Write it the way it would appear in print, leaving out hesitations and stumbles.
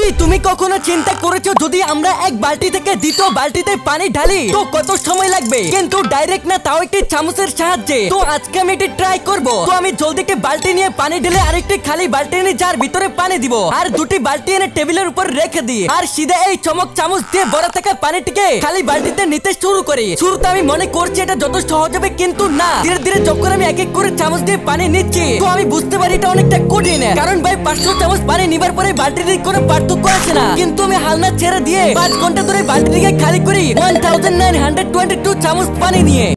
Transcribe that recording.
তুমি কখনো চিন্তা করেছো যদি আমরা এক বালতি থেকে দ্বিতীয় বালতিতে পানি ঢালি তো কত সময় লাগবে? কিন্তু ডাইরেক্ট না, তাও একটি চামচের সাহায্যে। তো আজকে আমি এটি ট্রাই করব। তো আমি জলদিকে বালতি নিয়ে পানি ঢেলে আরেকটি খালি বালতি এনে যার ভিতরে পানি দিব আর দুটি বালতি এনে টেবিলের উপর রেখে দিই আর সিধা এই চমক চামচ দিয়ে ভরা থাকা পানিটিকে খালি বালতিতে নিতে শুরু করি। শুরুতে আমি মনে করছি এটা যত সহজ হবে, কিন্তু না, ধীরে ধীরে যখন আমি এক এক করে চামচ দিয়ে পানি নিচ্ছি তো আমি বুঝতে পারি এটা অনেকটা কঠিন। কারণ ভাই 500 চামচ পানি নিবার পরে বালতিটির কোনো পার্থক্য আছে না। কিন্তু আমি হালনা ছেড়ে দিয়ে 5 ঘন্টা ধরে বালতিটিকে খালি করি 1922 চামচ পানি নিয়ে।